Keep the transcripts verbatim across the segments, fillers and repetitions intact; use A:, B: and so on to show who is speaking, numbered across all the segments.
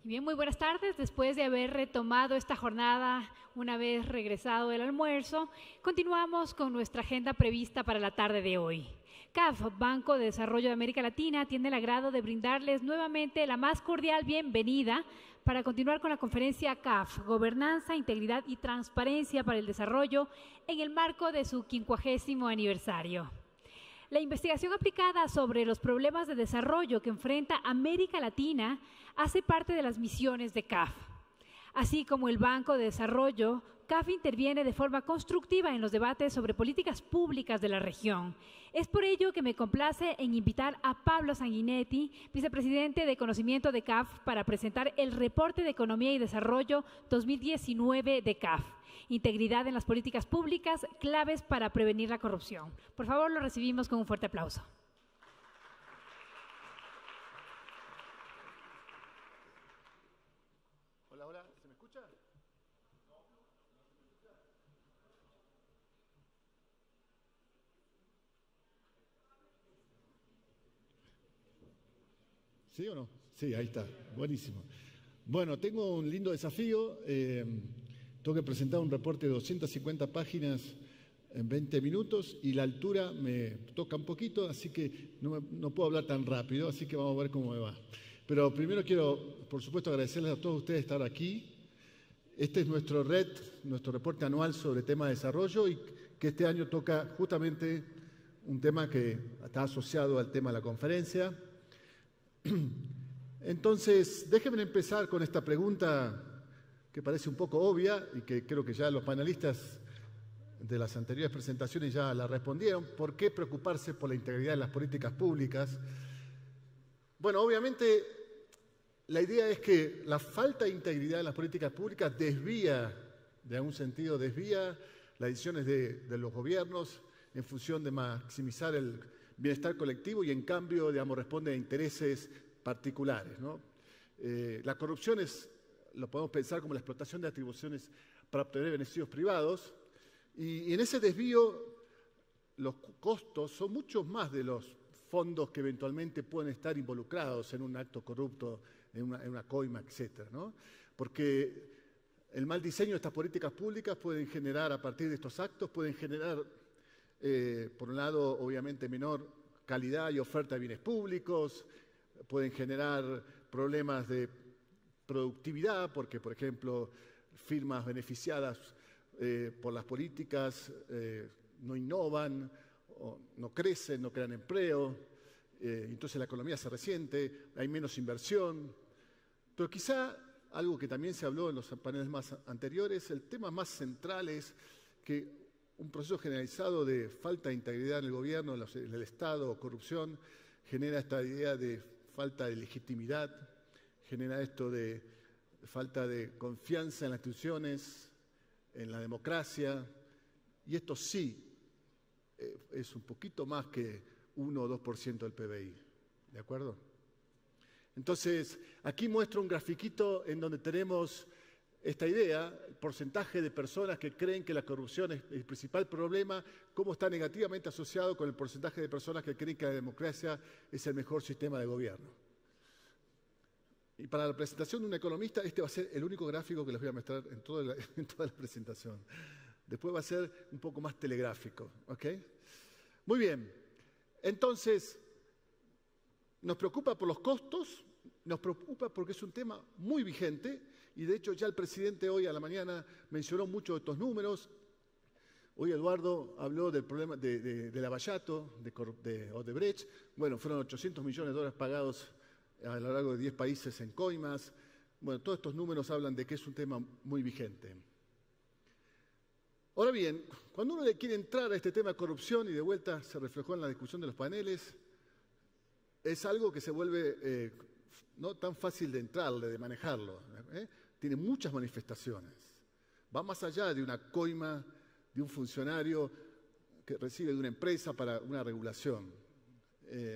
A: Y bien, muy buenas tardes. Después de haber retomado esta jornada una vez regresado del almuerzo, continuamos con nuestra agenda prevista para la tarde de hoy. C A F, Banco de Desarrollo de América Latina, tiene el agrado de brindarles nuevamente la más cordial bienvenida para continuar con la conferencia C A F, Gobernanza, Integridad y Transparencia para el Desarrollo en el marco de su quincuagésimo aniversario. La investigación aplicada sobre los problemas de desarrollo que enfrenta América Latina hace parte de las misiones de C A F. Así como el Banco de Desarrollo, C A F interviene de forma constructiva en los debates sobre políticas públicas de la región. Es por ello que me complace en invitar a Pablo Sanguinetti, vicepresidente de Conocimiento de C A F, para presentar el Reporte de Economía y Desarrollo dos mil diecinueve de C A F. Integridad en las políticas públicas, claves para prevenir la corrupción. Por favor, lo recibimos con un fuerte aplauso.
B: Hola, hola, ¿se me escucha? ¿Sí o no? Sí, ahí está, buenísimo. Bueno, tengo un lindo desafío. Eh, tengo que presentar un reporte de doscientas cincuenta páginas en veinte minutos y la altura me toca un poquito, así que no, me, no puedo hablar tan rápido, así que vamos a ver cómo me va. Pero primero quiero, por supuesto, agradecerles a todos ustedes estar aquí. Este es nuestro R E D, nuestro reporte anual sobre tema de desarrollo, y que este año toca justamente un tema que está asociado al tema de la conferencia. Entonces, déjenme empezar con esta pregunta que parece un poco obvia y que creo que ya los panelistas de las anteriores presentaciones ya la respondieron. ¿Por qué preocuparse por la integridad de las políticas públicas? Bueno, obviamente la idea es que la falta de integridad en las políticas públicas desvía, de algún sentido, desvía las decisiones de, de los gobiernos en función de maximizar el bienestar colectivo y en cambio, digamos, responde a intereses particulares, ¿no? Eh, la corrupción es, lo podemos pensar como la explotación de atribuciones para obtener beneficios privados, y, y en ese desvío los costos son muchos más de los fondos que eventualmente pueden estar involucrados en un acto corrupto, en una, en una coima, etcétera, ¿no? Porque el mal diseño de estas políticas públicas pueden generar, a partir de estos actos, pueden generar, eh, por un lado, obviamente, menor calidad y oferta de bienes públicos, pueden generar problemas de productividad, porque, por ejemplo, firmas beneficiadas eh, por las políticas eh, no innovan, o no crecen, no crean empleo, eh, entonces la economía se resiente, hay menos inversión. Pero quizá algo que también se habló en los paneles más anteriores, el tema más central es que un proceso generalizado de falta de integridad en el gobierno, en el Estado, corrupción, genera esta idea de falta de legitimidad, genera esto de falta de confianza en las instituciones, en la democracia, y esto sí eh, es un poquito más que uno o dos por ciento del P B I, ¿de acuerdo? Entonces, aquí muestro un grafiquito en donde tenemos esta idea, el porcentaje de personas que creen que la corrupción es el principal problema, cómo está negativamente asociado con el porcentaje de personas que creen que la democracia es el mejor sistema de gobierno. Y para la presentación de un economista, este va a ser el único gráfico que les voy a mostrar en toda la, en toda la presentación. Después va a ser un poco más telegráfico, ¿ok? Muy bien. Entonces, nos preocupa por los costos, nos preocupa porque es un tema muy vigente, y de hecho ya el presidente hoy a la mañana mencionó mucho de estos números. Hoy Eduardo habló del problema de, de, de Lavallato, de, de Odebrecht. Bueno, fueron ochocientos millones de dólares pagados a lo largo de diez países en coimas. Bueno, todos estos números hablan de que es un tema muy vigente. Ahora bien, cuando uno le quiere entrar a este tema de corrupción, y de vuelta se reflejó en la discusión de los paneles, es algo que se vuelve eh, no tan fácil de entrarle, de manejarlo, ¿eh? Tiene muchas manifestaciones. Va más allá de una coima de un funcionario que recibe de una empresa para una regulación. Eh,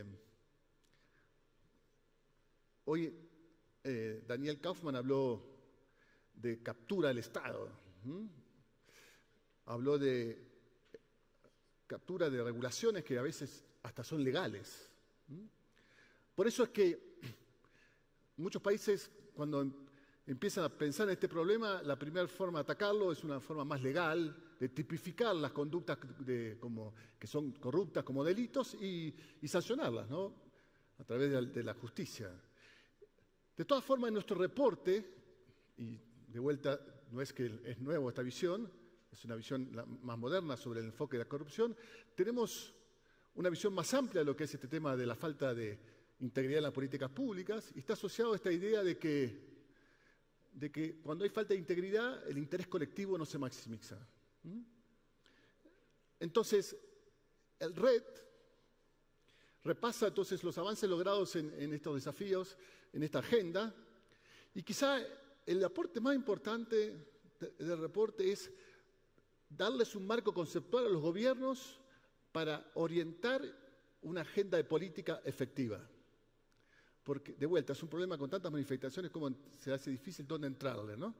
B: hoy eh, Daniel Kaufman habló de captura del Estado. ¿Mm? Habló de captura de regulaciones que a veces hasta son legales. ¿Mm? Por eso es que muchos países cuando em, empiezan a pensar en este problema, la primera forma de atacarlo es una forma más legal, de tipificar las conductas de, como, que son corruptas como delitos y, y sancionarlas, ¿no? A través de, de la justicia. De todas formas, en nuestro reporte, y de vuelta no es que es nuevo esta visión, es una visión más moderna sobre el enfoque de la corrupción, tenemos una visión más amplia de lo que es este tema de la falta de integridad en las políticas públicas, y está asociado a esta idea de que, de que cuando hay falta de integridad, el interés colectivo no se maximiza. ¿Mm? Entonces, el R E D repasa entonces los avances logrados en, en estos desafíos, en esta agenda, y quizá el aporte más importante del reporte es darles un marco conceptual a los gobiernos para orientar una agenda de política efectiva. Porque, de vuelta, es un problema con tantas manifestaciones como se hace difícil dónde entrarle, ¿no?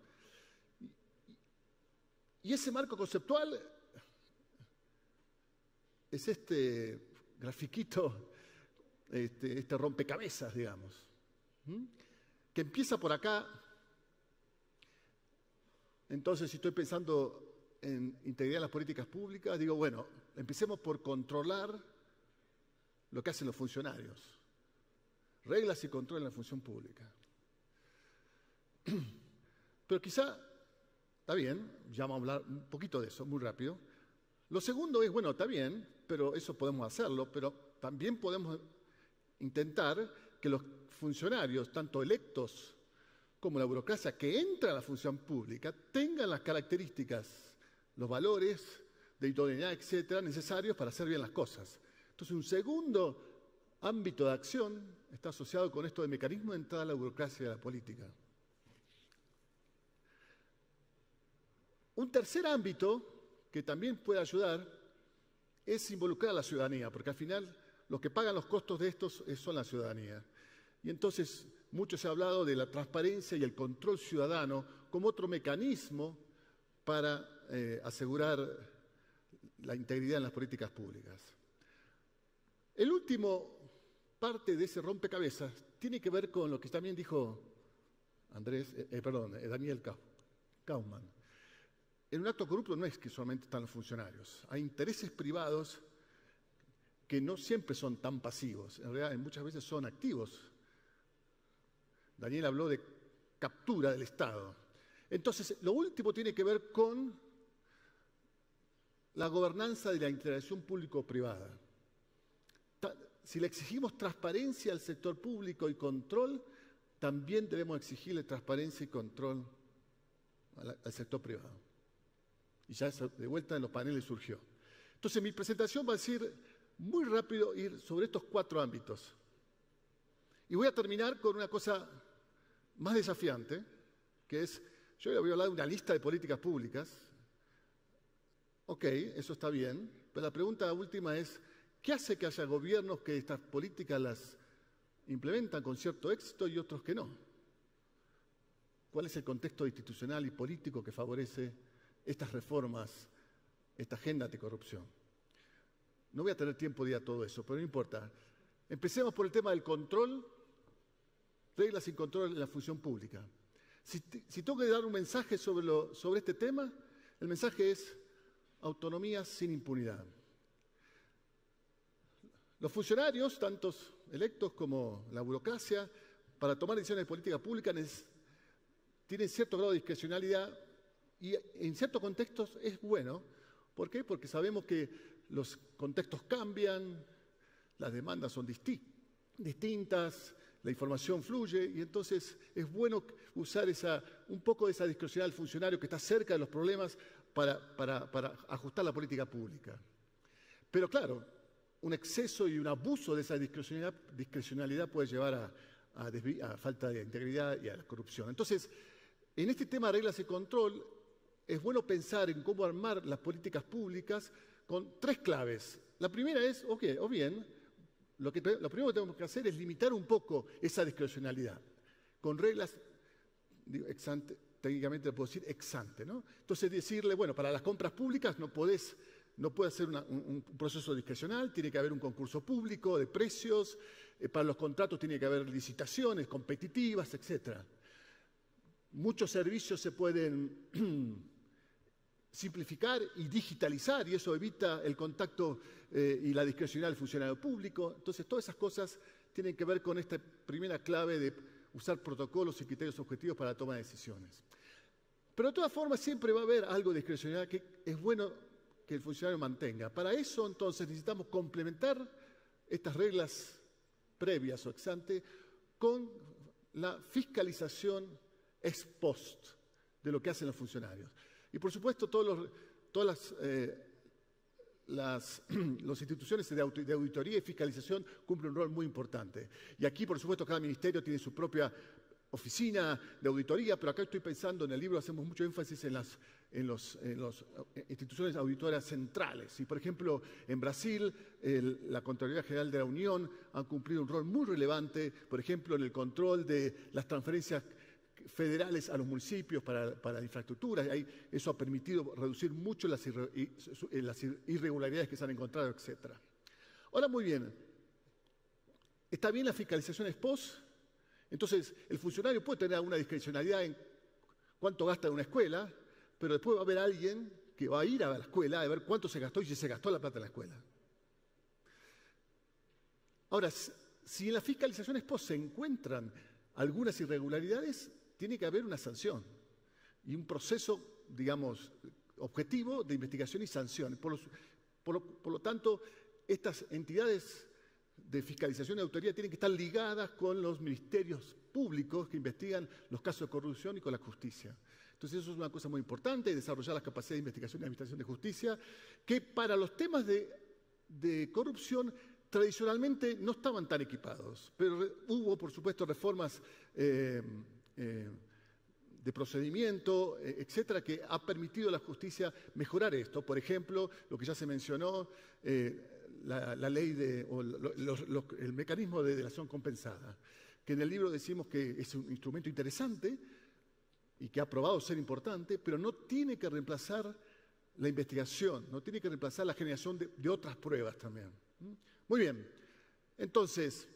B: Y ese marco conceptual es este grafiquito, este, este rompecabezas, digamos, ¿Mm? que empieza por acá. Entonces, si estoy pensando en integridad en las políticas públicas, digo, bueno, empecemos por controlar lo que hacen los funcionarios. Reglas y control en la función pública. Pero quizá, está bien, ya vamos a hablar un poquito de eso, muy rápido. Lo segundo es, bueno, está bien, pero eso podemos hacerlo, pero también podemos intentar que los funcionarios, tanto electos como la burocracia que entra a la función pública, tengan las características, los valores de idoneidad, etcétera, necesarios para hacer bien las cosas. Entonces, un segundo ámbito de acción está asociado con esto de mecanismo de entrada a la burocracia y a la política. Un tercer ámbito que también puede ayudar es involucrar a la ciudadanía, porque al final los que pagan los costos de estos son la ciudadanía. Y entonces mucho se ha hablado de la transparencia y el control ciudadano como otro mecanismo para eh, asegurar la integridad en las políticas públicas. El último parte de ese rompecabezas tiene que ver con lo que también dijo Andrés, eh, eh, perdón, eh, Daniel Kauffman. En un acto corrupto no es que solamente están los funcionarios, hay intereses privados que no siempre son tan pasivos, en realidad muchas veces son activos. Daniel habló de captura del Estado. Entonces, lo último tiene que ver con la gobernanza de la interacción público-privada. Si le exigimos transparencia al sector público y control, también debemos exigirle transparencia y control al sector privado. Y ya de vuelta en los paneles surgió. Entonces, mi presentación va a decir muy rápido ir sobre estos cuatro ámbitos. Y voy a terminar con una cosa más desafiante, que es, yo le voy a hablar de una lista de políticas públicas. Ok, eso está bien, pero la pregunta última es, ¿qué hace que haya gobiernos que estas políticas las implementan con cierto éxito y otros que no? ¿Cuál es el contexto institucional y político que favorece estas reformas, esta agenda anticorrupción? No voy a tener tiempo de ir a todo eso, pero no importa. Empecemos por el tema del control, reglas y control en la función pública. Si, si tengo que dar un mensaje sobre, lo, sobre este tema, el mensaje es autonomía sin impunidad. Los funcionarios, tantos electos como la burocracia, para tomar decisiones de política pública tienen cierto grado de discrecionalidad y en ciertos contextos es bueno. ¿Por qué? Porque sabemos que los contextos cambian, las demandas son disti- distintas, la información fluye y entonces es bueno usar esa, un poco de esa discrecionalidad del funcionario que está cerca de los problemas para, para, para ajustar la política pública. Pero claro, un exceso y un abuso de esa discrecionalidad, discrecionalidad puede llevar a, a, desvi- a falta de integridad y a la corrupción. Entonces, en este tema de reglas y control, es bueno pensar en cómo armar las políticas públicas con tres claves. La primera es, ok, o bien, lo, que, lo primero que tenemos que hacer es limitar un poco esa discrecionalidad, con reglas, digo, ex ante, técnicamente puedo decir ex ante, ¿no? Entonces decirle, bueno, para las compras públicas no podés, no puede ser una, un, un proceso discrecional, tiene que haber un concurso público de precios, eh, para los contratos tiene que haber licitaciones competitivas, etcétera. muchos servicios se pueden simplificar y digitalizar, y eso evita el contacto eh, y la discrecionalidad del funcionario público. Entonces, todas esas cosas tienen que ver con esta primera clave de usar protocolos y criterios objetivos para la toma de decisiones. Pero de todas formas, siempre va a haber algo de discrecionalidad que es bueno que el funcionario mantenga. Para eso, entonces, necesitamos complementar estas reglas previas o ex ante con la fiscalización ex post de lo que hacen los funcionarios. Y por supuesto, todos los, todas las, eh, las, las instituciones de, audit de auditoría y fiscalización cumplen un rol muy importante. Y aquí, por supuesto, cada ministerio tiene su propia oficina de auditoría, pero acá estoy pensando, en el libro hacemos mucho énfasis en las en las en los instituciones auditoras centrales. Y, por ejemplo, en Brasil, el, la Contraloría General de la Unión ha cumplido un rol muy relevante, por ejemplo, en el control de las transferencias federales a los municipios para, para la infraestructura. Ahí, eso ha permitido reducir mucho las, irre, las irregularidades que se han encontrado, etcétera. Ahora, muy bien, ¿está bien la fiscalización ex post? Entonces, el funcionario puede tener alguna discrecionalidad en cuánto gasta en una escuela, pero después va a haber alguien que va a ir a la escuela a ver cuánto se gastó y si se gastó la plata en la escuela. Ahora, si en la fiscalización ex post se encuentran algunas irregularidades, tiene que haber una sanción y un proceso, digamos, objetivo de investigación y sanción. Por, los, por, lo, por lo tanto, estas entidades de fiscalización y auditoría tienen que estar ligadas con los ministerios públicos que investigan los casos de corrupción y con la justicia. Entonces, eso es una cosa muy importante, desarrollar las capacidades de investigación y administración de justicia, que para los temas de, de corrupción tradicionalmente no estaban tan equipados, pero hubo, por supuesto, reformas eh, eh, de procedimiento, eh, etcétera, que ha permitido a la justicia mejorar esto. Por ejemplo, lo que ya se mencionó, eh, la, la ley de, o lo, lo, lo, el mecanismo de delación compensada, que en el libro decimos que es un instrumento interesante y que ha probado ser importante, pero no tiene que reemplazar la investigación, no tiene que reemplazar la generación de, de otras pruebas también. Muy bien, entonces,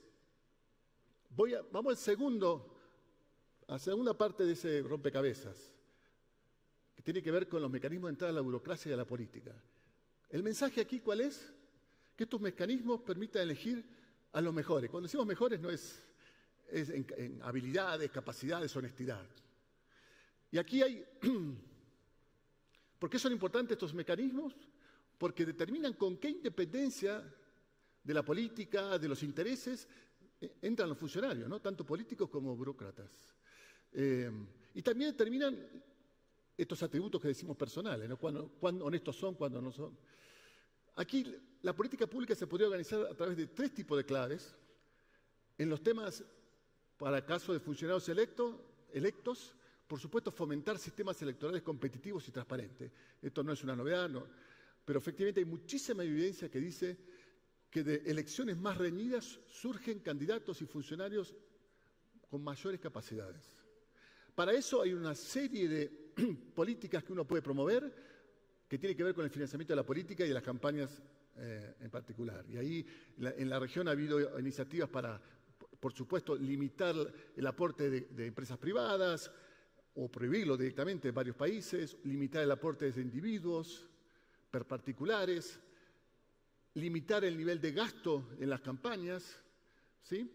B: voy a, vamos al segundo, a la segunda parte de ese rompecabezas, que tiene que ver con los mecanismos de entrada a la burocracia y a la política. El mensaje aquí, ¿cuál es? Que estos mecanismos permitan elegir a los mejores. Cuando decimos mejores no es, es en, en habilidades, capacidades, honestidad. Y aquí hay... ¿Por qué son importantes estos mecanismos? Porque determinan con qué independencia de la política, de los intereses, eh, entran los funcionarios, ¿no? Tanto políticos como burócratas. Eh, y también determinan estos atributos que decimos personales, ¿no? Cuán, cuán honestos son, cuándo no son. Aquí la política pública se podría organizar a través de tres tipos de claves. En los temas, para caso de funcionarios electo, electos, por supuesto, fomentar sistemas electorales competitivos y transparentes. Esto no es una novedad, no, pero efectivamente hay muchísima evidencia que dice que de elecciones más reñidas surgen candidatos y funcionarios con mayores capacidades. Para eso hay una serie de políticas que uno puede promover que tiene que ver con el financiamiento de la política y de las campañas eh, en particular. Y ahí la, en la región ha habido iniciativas para, por supuesto, limitar el aporte de, de empresas privadas o prohibirlo directamente en varios países, limitar el aporte de individuos per particulares, limitar el nivel de gasto en las campañas, ¿sí?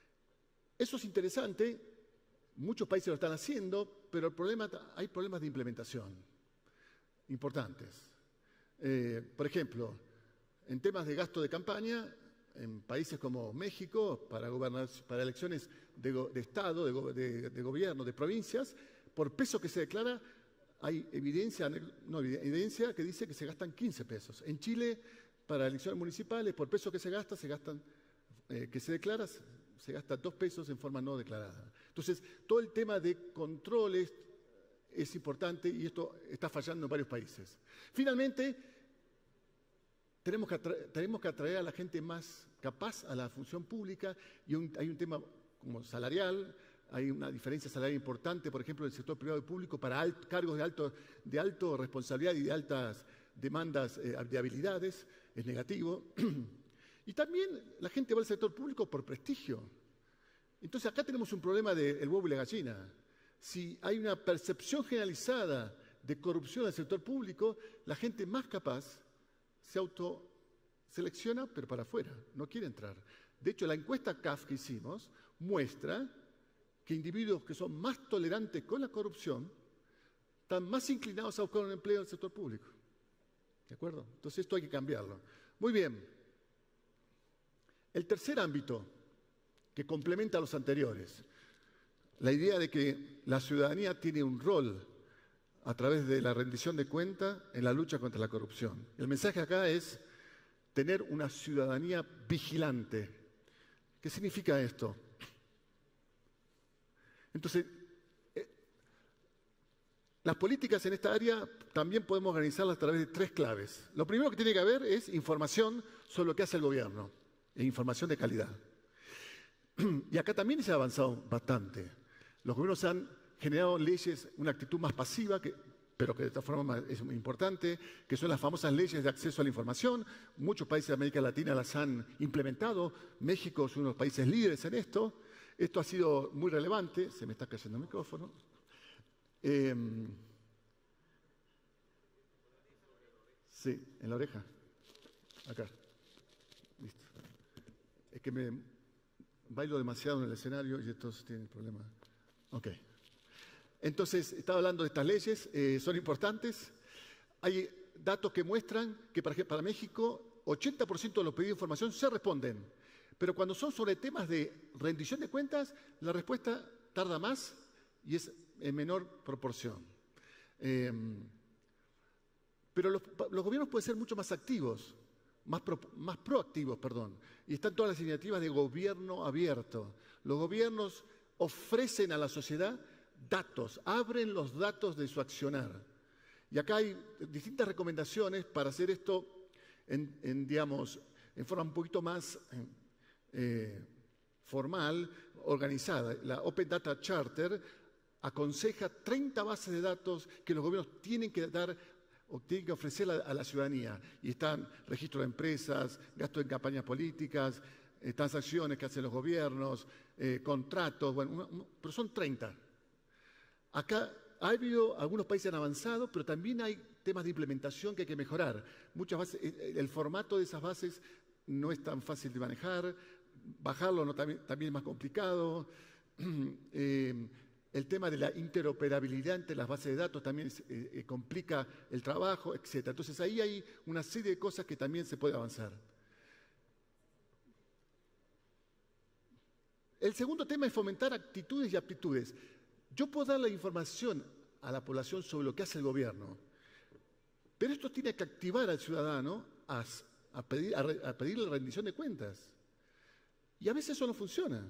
B: Eso es interesante, muchos países lo están haciendo, pero el problema, hay problemas de implementación importantes. Eh, por ejemplo, en temas de gasto de campaña, en países como México, para, para elecciones de, de Estado, de, de, de gobierno, de provincias, por peso que se declara, hay evidencia, no, evidencia que dice que se gastan quince pesos. En Chile, para elecciones municipales, por peso que se gasta, se gastan, eh, que se declara, se gasta dos pesos en forma no declarada. Entonces, todo el tema de controles es importante y esto está fallando en varios países. Finalmente, tenemos que, atraer, tenemos que atraer a la gente más capaz a la función pública y un, hay un tema como salarial. Hay una diferencia salarial importante, por ejemplo, en el sector privado y público para alt, cargos de alto, de alto responsabilidad y de altas demandas eh, de habilidades, es negativo. Y también la gente va al sector público por prestigio. Entonces acá tenemos un problema del huevo y la gallina. si hay una percepción generalizada de corrupción en el sector público, la gente más capaz se autoselecciona, pero para afuera, no quiere entrar. De hecho, la encuesta C A F que hicimos muestra que individuos que son más tolerantes con la corrupción están más inclinados a buscar un empleo en el sector público. ¿De acuerdo? Entonces esto hay que cambiarlo. Muy bien. El tercer ámbito que complementa a los anteriores, la idea de que la ciudadanía tiene un rol a través de la rendición de cuentas en la lucha contra la corrupción. El mensaje acá es tener una ciudadanía vigilante. ¿Qué significa esto? Entonces, eh, las políticas en esta área también podemos organizarlas a través de tres claves. Lo primero que tiene que haber es información sobre lo que hace el gobierno, e información de calidad. Y acá también se ha avanzado bastante. Los gobiernos han generado leyes, una actitud más pasiva, que, pero que de esta forma es muy importante, que son las famosas leyes de acceso a la información. Muchos países de América Latina las han implementado. México es uno de los países líderes en esto. Esto ha sido muy relevante. Se me está cayendo el micrófono. Eh, sí, en la oreja. Acá. Listo. Es que me bailo demasiado en el escenario y estos tienen problemas. Ok. Entonces, estaba hablando de estas leyes, eh, son importantes. Hay datos que muestran que para, para México ochenta por ciento de los pedidos de información se responden, pero cuando son sobre temas de rendición de cuentas, la respuesta tarda más y es en menor proporción. Eh, pero los, los gobiernos pueden ser mucho más activos, más, pro, más proactivos, perdón, y están todas las iniciativas de gobierno abierto. Los gobiernos ofrecen a la sociedad datos, abren los datos de su accionar. Y acá hay distintas recomendaciones para hacer esto en, en digamos, en forma un poquito más eh, formal, organizada. La Open Data Charter aconseja treinta bases de datos que los gobiernos tienen que dar o tienen que ofrecer a, a la ciudadanía. Y están registro de empresas, gastos en campañas políticas, eh, transacciones que hacen los gobiernos, eh, contratos, bueno, un, un, pero son treinta. Acá ha habido, algunos países han avanzado, pero también hay temas de implementación que hay que mejorar. Muchas bases, el formato de esas bases no es tan fácil de manejar, bajarlo no, también, también es más complicado. Eh, el tema de la interoperabilidad entre las bases de datos también eh, eh, complica el trabajo, etcétera. Entonces ahí hay una serie de cosas que también se puede avanzar. El segundo tema es fomentar actitudes y aptitudes. Yo puedo dar la información a la población sobre lo que hace el gobierno, pero esto tiene que activar al ciudadano a, a, pedir, a, a pedir la rendición de cuentas. Y a veces eso no funciona.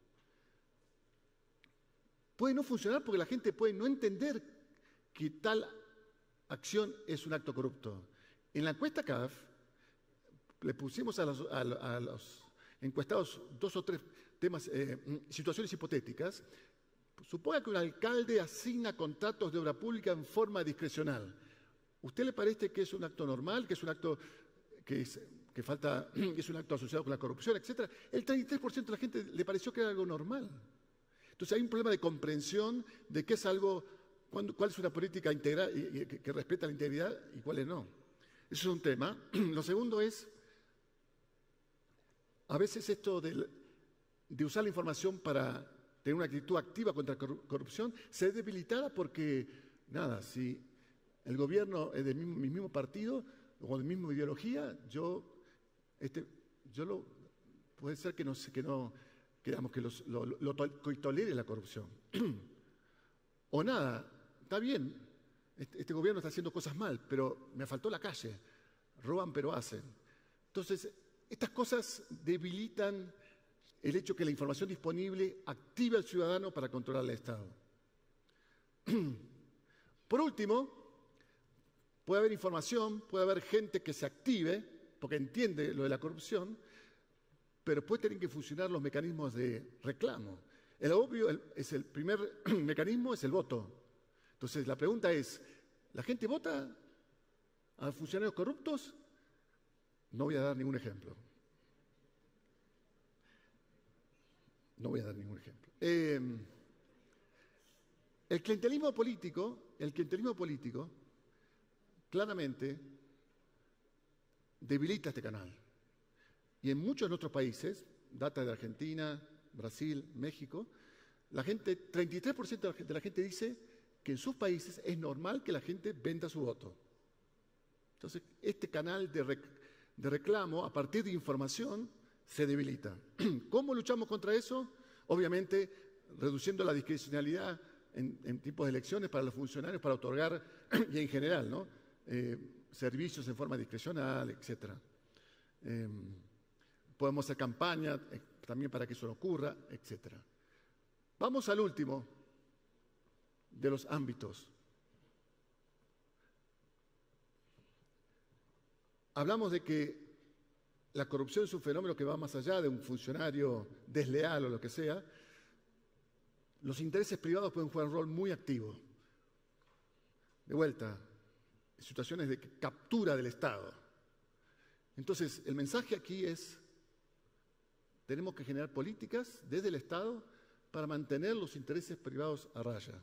B: Puede no funcionar porque la gente puede no entender que tal acción es un acto corrupto. En la encuesta C A F le pusimos a los, a, a los encuestados dos o tres temas, eh, situaciones hipotéticas. Suponga que un alcalde asigna contratos de obra pública en forma discrecional. ¿Usted le parece que es un acto normal, que es un acto que, es, que falta, que es un acto asociado con la corrupción, etcétera? El treinta y tres por ciento de la gente le pareció que era algo normal. Entonces hay un problema de comprensión de qué es algo, cuándo, cuál es una política integral y, y, que, que respeta la integridad y cuáles no. Eso es un tema. Lo segundo es, a veces esto de, de usar la información para tener una actitud activa contra la corrupción se ve debilitada porque, nada, si el gobierno es del mismo, mi mismo partido o de la misma ideología, yo, este, yo lo, puede ser que no, que no, que, digamos, que los, lo, lo, lo tolere la corrupción. O nada, está bien, este, este gobierno está haciendo cosas mal, pero me faltó la calle, roban pero hacen. Entonces, estas cosas debilitan el hecho que la información disponible active al ciudadano para controlar el Estado. Por último, puede haber información, puede haber gente que se active, porque entiende lo de la corrupción, pero puede tener que funcionar los mecanismos de reclamo. El obvio el, es el primer mecanismo, es el voto. Entonces, la pregunta es, ¿la gente vota a funcionarios corruptos? No voy a dar ningún ejemplo. No voy a dar ningún ejemplo. Eh, El clientelismo político, el clientelismo político claramente debilita este canal. Y en muchos de otros países, data de Argentina, Brasil, México, la gente, treinta y tres por ciento de la gente dice que en sus países es normal que la gente venda su voto. Entonces, este canal de, rec de reclamo, a partir de información, se debilita. ¿Cómo luchamos contra eso? Obviamente, reduciendo la discrecionalidad en, en tipos de elecciones para los funcionarios, para otorgar, y en general, ¿no? Eh, servicios en forma discrecional, etcétera. Eh, podemos hacer campaña eh, también para que eso no ocurra, etcétera. Vamos al último de los ámbitos. Hablamos de que la corrupción es un fenómeno que va más allá de un funcionario desleal o lo que sea. Los intereses privados pueden jugar un rol muy activo. De vuelta, situaciones de captura del Estado. Entonces, el mensaje aquí es, tenemos que generar políticas desde el Estado para mantener los intereses privados a raya.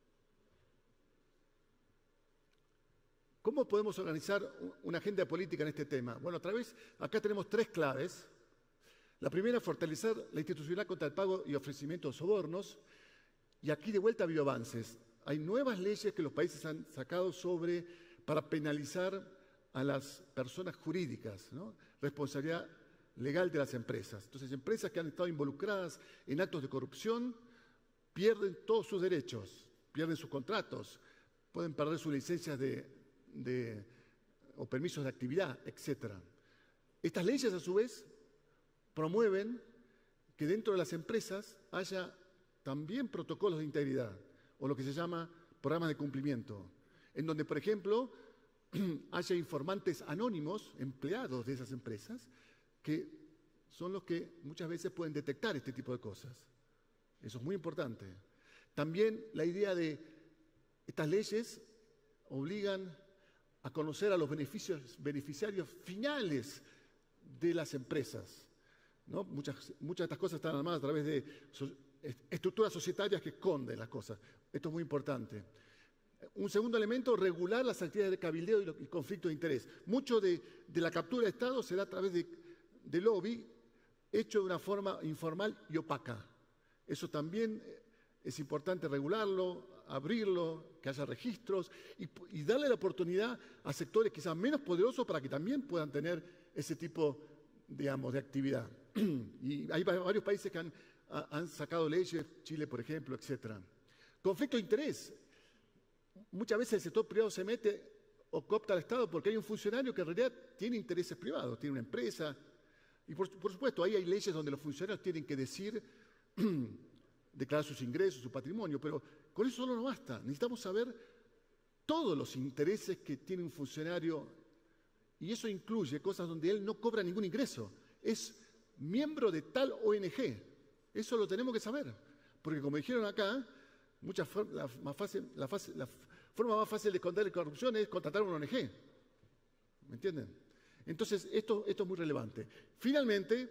B: ¿Cómo podemos organizar una agenda política en este tema? Bueno, a través, acá tenemos tres claves. La primera, fortalecer la institucionalidad contra el pago y ofrecimiento de sobornos. Y aquí de vuelta ha habido avances. Hay nuevas leyes que los países han sacado sobre, para penalizar a las personas jurídicas, ¿no? Responsabilidad legal de las empresas. Entonces, empresas que han estado involucradas en actos de corrupción pierden todos sus derechos, pierden sus contratos, pueden perder sus licencias de... De, o permisos de actividad, etcétera. Estas leyes, a su vez, promueven que dentro de las empresas haya también protocolos de integridad, o lo que se llama programas de cumplimiento, en donde, por ejemplo, haya informantes anónimos, empleados de esas empresas, que son los que muchas veces pueden detectar este tipo de cosas. Eso es muy importante. También la idea de estas leyes obligan a conocer a los beneficios, beneficiarios finales de las empresas, ¿no? Muchas, muchas de estas cosas están armadas a través de so, estructuras societarias que esconden las cosas. Esto es muy importante. Un segundo elemento, regular las actividades de cabildeo y el conflicto de interés. Mucho de, de la captura de Estado se da a través de, de lobby hecho de una forma informal y opaca. Eso también es importante regularlo, abrirlo, que haya registros y, y darle la oportunidad a sectores quizás menos poderosos para que también puedan tener ese tipo, digamos, de actividad. Y hay varios países que han, han sacado leyes, Chile, por ejemplo, etcétera. Conflicto de interés. Muchas veces el sector privado se mete o coopta al Estado porque hay un funcionario que en realidad tiene intereses privados, tiene una empresa. Y por, por supuesto, ahí hay leyes donde los funcionarios tienen que decir, declarar sus ingresos, su patrimonio, pero con eso solo no basta. Necesitamos saber todos los intereses que tiene un funcionario y eso incluye cosas donde él no cobra ningún ingreso. Es miembro de tal O N G. Eso lo tenemos que saber. Porque como dijeron acá, muchas la, más fácil, la, fácil, la forma más fácil de esconder la corrupción es contratar una O N G. ¿Me entienden? Entonces, esto, esto es muy relevante. Finalmente,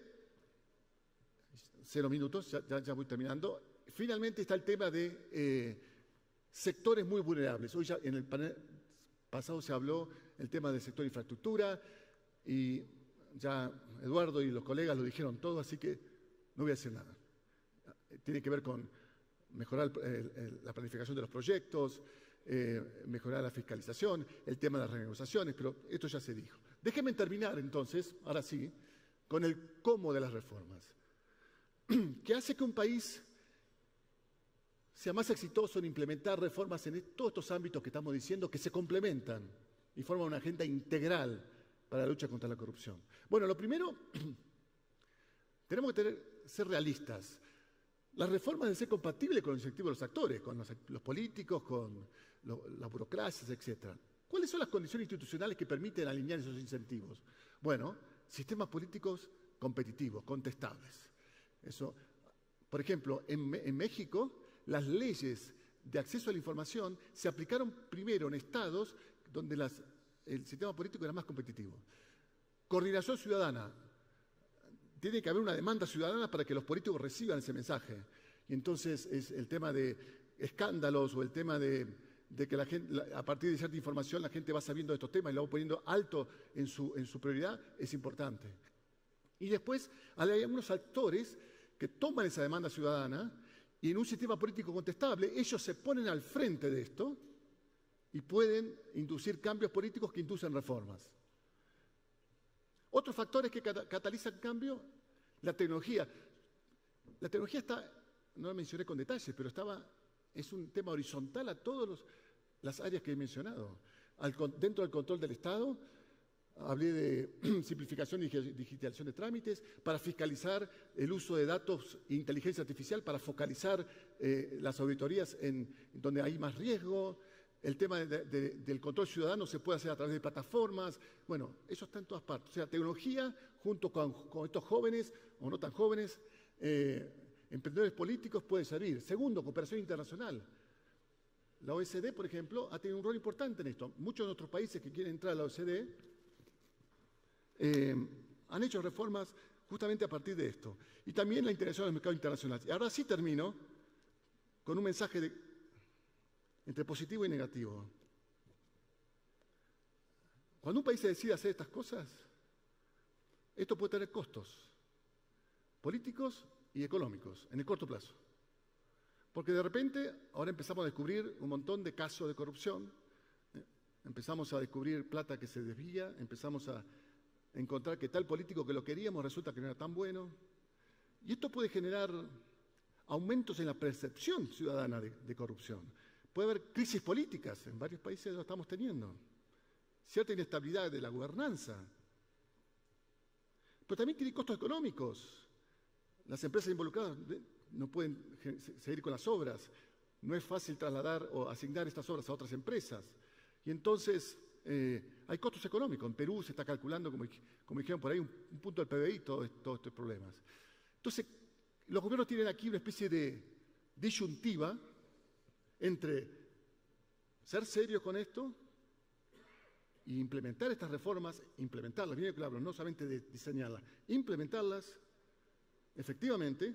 B: cero minutos, ya, ya, ya voy terminando. Finalmente está el tema de eh, sectores muy vulnerables. Hoy ya en el panel pasado se habló el tema del sector infraestructura y ya Eduardo y los colegas lo dijeron todo, así que no voy a decir nada. Tiene que ver con mejorar el, el, la planificación de los proyectos, eh, mejorar la fiscalización, el tema de las renegociaciones, pero esto ya se dijo. Déjenme terminar entonces, ahora sí, con el cómo de las reformas. ¿Qué hace que un país sea más exitoso en implementar reformas en todos estos ámbitos que estamos diciendo, que se complementan y forman una agenda integral para la lucha contra la corrupción? Bueno, lo primero, tenemos que tener, ser realistas. Las reformas deben ser compatibles con los objetivos de los actores, con los, los políticos, con lo, las burocracias, etcétera. ¿Cuáles son las condiciones institucionales que permiten alinear esos incentivos? Bueno, sistemas políticos competitivos, contestables. Eso, por ejemplo, en, en México, las leyes de acceso a la información se aplicaron primero en estados donde las, el sistema político era más competitivo. Coordinación ciudadana. Tiene que haber una demanda ciudadana para que los políticos reciban ese mensaje. Y entonces es el tema de escándalos o el tema de, de que la gente, la, a partir de cierta información la gente va sabiendo de estos temas y lo va poniendo alto en su, en su prioridad, es importante. Y después hay algunos actores que toman esa demanda ciudadana y en un sistema político contestable ellos se ponen al frente de esto y pueden inducir cambios políticos que inducen reformas. Otros factores que catalizan cambio, la tecnología. La tecnología está, no lo mencioné con detalles, pero estaba, es un tema horizontal a todas las áreas que he mencionado. Al, dentro del control del Estado, hablé de simplificación y digitalización de trámites, para fiscalizar el uso de datos e inteligencia artificial, para focalizar eh, las auditorías en, en donde hay más riesgo. El tema de, de, del control ciudadano se puede hacer a través de plataformas. Bueno, eso está en todas partes. O sea, tecnología junto con, con estos jóvenes o no tan jóvenes, eh, emprendedores políticos puede servir. Segundo, cooperación internacional. La O E C D, por ejemplo, ha tenido un rol importante en esto. Muchos de nuestros países que quieren entrar a la O E C D eh, han hecho reformas justamente a partir de esto. Y también la integración del mercado internacional. Y ahora sí termino con un mensaje de entre positivo y negativo. Cuando un país se decide hacer estas cosas, esto puede tener costos políticos y económicos en el corto plazo. Porque de repente ahora empezamos a descubrir un montón de casos de corrupción, ¿eh? Empezamos a descubrir plata que se desvía, empezamos a encontrar que tal político que lo queríamos resulta que no era tan bueno. Y esto puede generar aumentos en la percepción ciudadana de, de corrupción. Puede haber crisis políticas, en varios países lo estamos teniendo, cierta inestabilidad de la gobernanza, pero también tiene costos económicos. Las empresas involucradas no pueden seguir con las obras, no es fácil trasladar o asignar estas obras a otras empresas, y entonces eh, hay costos económicos. En Perú se está calculando, como, como dijeron por ahí, un, un punto del P B I, todos todo estos problemas. Entonces, los gobiernos tienen aquí una especie de disyuntiva entre ser serios con esto e implementar estas reformas, implementarlas, bien claro, no solamente de diseñarlas, implementarlas efectivamente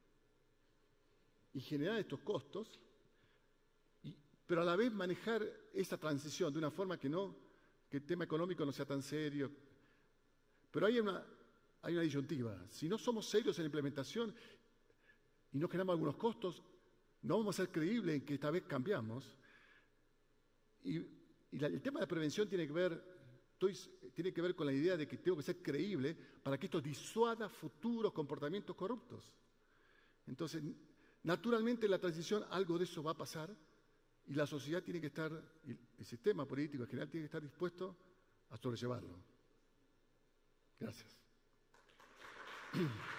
B: y generar estos costos, y, pero a la vez manejar esa transición de una forma que no, que el tema económico no sea tan serio. Pero hay una, hay una disyuntiva. Si no somos serios en la implementación y no generamos algunos costos, no vamos a ser creíbles en que esta vez cambiamos. Y, y la, el tema de la prevención tiene que, ver, estoy, tiene que ver con la idea de que tengo que ser creíble para que esto disuada futuros comportamientos corruptos. Entonces, naturalmente en la transición algo de eso va a pasar y la sociedad tiene que estar, el sistema político en general tiene que estar dispuesto a sobrellevarlo. Gracias.